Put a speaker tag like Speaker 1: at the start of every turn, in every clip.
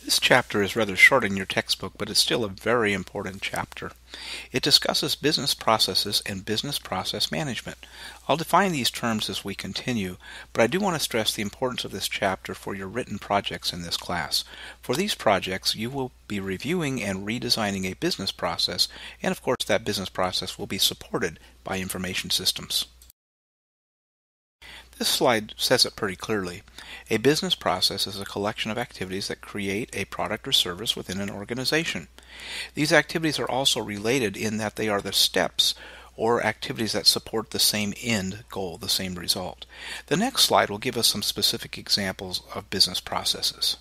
Speaker 1: This chapter is rather short in your textbook, but it's still a very important chapter. It discusses business processes and business process management. I'll define these terms as we continue, but I do want to stress the importance of this chapter for your written projects in this class. For these projects, you will be reviewing and redesigning a business process, and of course that business process will be supported by information systems. This slide says it pretty clearly. A business process is a collection of activities that create a product or service within an organization. These activities are also related in that they are the steps or activities that support the same end goal, the same result. The next slide will give us some specific examples of business processes.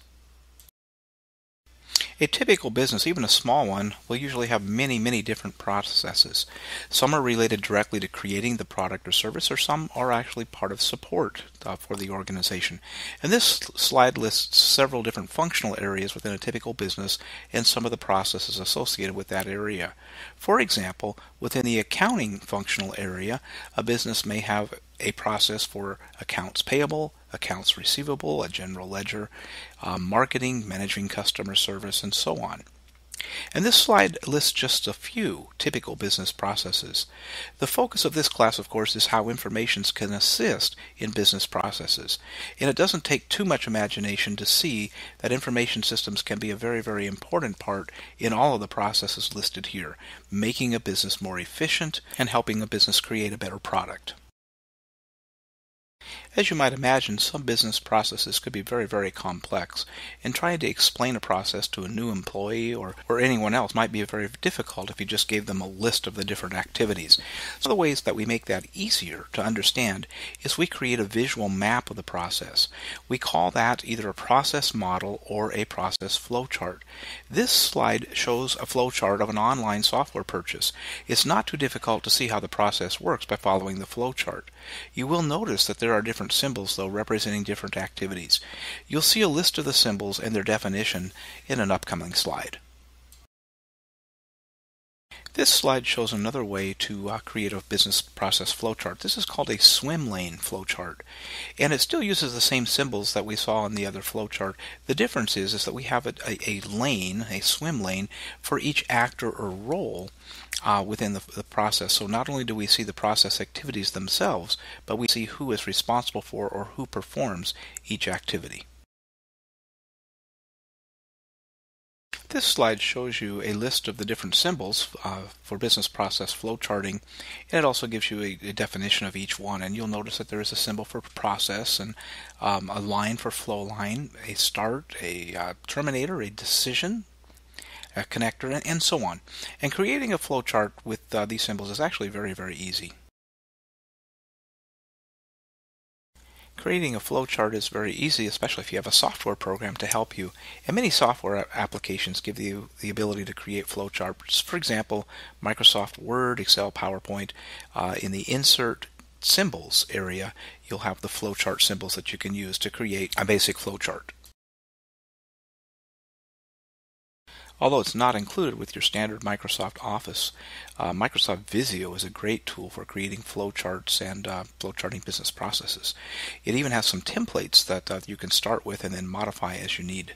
Speaker 1: A typical business, even a small one, will usually have many different processes. Some are related directly to creating the product or service, or some are actually part of support for the organization. And this slide lists several different functional areas within a typical business and some of the processes associated with that area. For example, within the accounting functional area, a business may have a process for accounts payable, accounts receivable, a general ledger, marketing, managing customer service, and so on. And this slide lists just a few typical business processes. The focus of this class, of course, is how information can assist in business processes. And it doesn't take too much imagination to see that information systems can be a very important part in all of the processes listed here, making a business more efficient and helping a business create a better product. As you might imagine, some business processes could be very complex, and trying to explain a process to a new employee or anyone else might be very difficult if you just gave them a list of the different activities. So the ways that we make that easier to understand is we create a visual map of the process. We call that either a process model or a process flowchart. This slide shows a flowchart of an online software purchase. It's not too difficult to see how the process works by following the flowchart. You will notice that there are different symbols, though, representing different activities. You'll see a list of the symbols and their definition in an upcoming slide. This slide shows another way to create a business process flowchart. This is called a swim lane flowchart, and it still uses the same symbols that we saw in the other flowchart. The difference is that we have a lane, a swim lane, for each actor or role within the process. So not only do we see the process activities themselves, but we see who is responsible for or who performs each activity. This slide shows you a list of the different symbols for business process flowcharting, and it also gives you a definition of each one. And you'll notice that there is a symbol for process, and a line for flow line, a start, a terminator, a decision, a connector, and so on. And creating a flowchart with these symbols is actually very easy. Creating a flowchart is very easy, especially if you have a software program to help you. And many software applications give you the ability to create flowcharts. For example, Microsoft Word, Excel, PowerPoint. In the Insert Symbols area, you'll have the flowchart symbols that you can use to create a basic flowchart. Although it's not included with your standard Microsoft Office, Microsoft Visio is a great tool for creating flowcharts and flowcharting business processes. It even has some templates that you can start with and then modify as you need.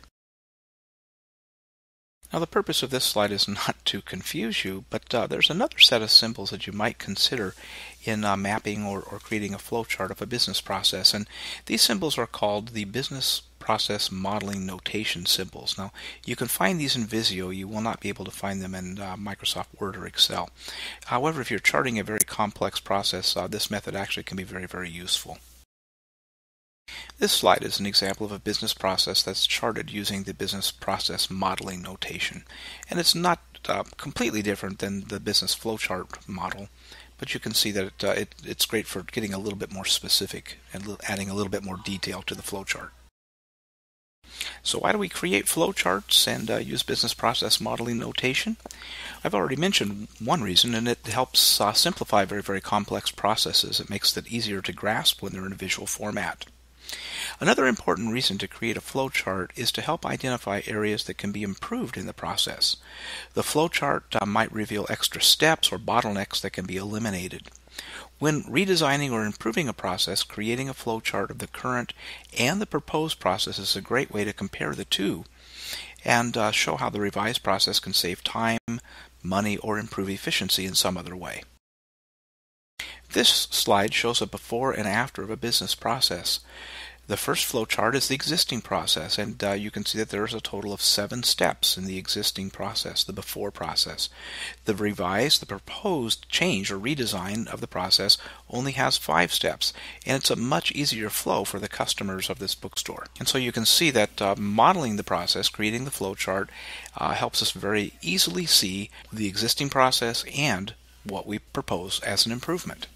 Speaker 1: Now the purpose of this slide is not to confuse you, but there's another set of symbols that you might consider in mapping or creating a flowchart of a business process, and these symbols are called the business process modeling notation symbols. Now you can find these in Visio. You will not be able to find them in Microsoft Word or Excel. However, if you're charting a very complex process, this method actually can be very useful. This slide is an example of a business process that's charted using the business process modeling notation. And it's not completely different than the business flowchart model, but you can see that it's great for getting a little bit more specific and adding a little bit more detail to the flowchart. So why do we create flowcharts and use business process modeling notation? I've already mentioned one reason, and it helps simplify very complex processes. It makes it easier to grasp when they're in a visual format. Another important reason to create a flowchart is to help identify areas that can be improved in the process. The flowchart might reveal extra steps or bottlenecks that can be eliminated. When redesigning or improving a process, creating a flowchart of the current and the proposed process is a great way to compare the two and show how the revised process can save time, money, or improve efficiency in some other way. This slide shows a before and after of a business process. The first flowchart is the existing process, and you can see that there's a total of 7 steps in the existing process, the before process. The proposed change or redesign of the process only has 5 steps, and it's a much easier flow for the customers of this bookstore. And so you can see that modeling the process, creating the flowchart, helps us very easily see the existing process and what we propose as an improvement.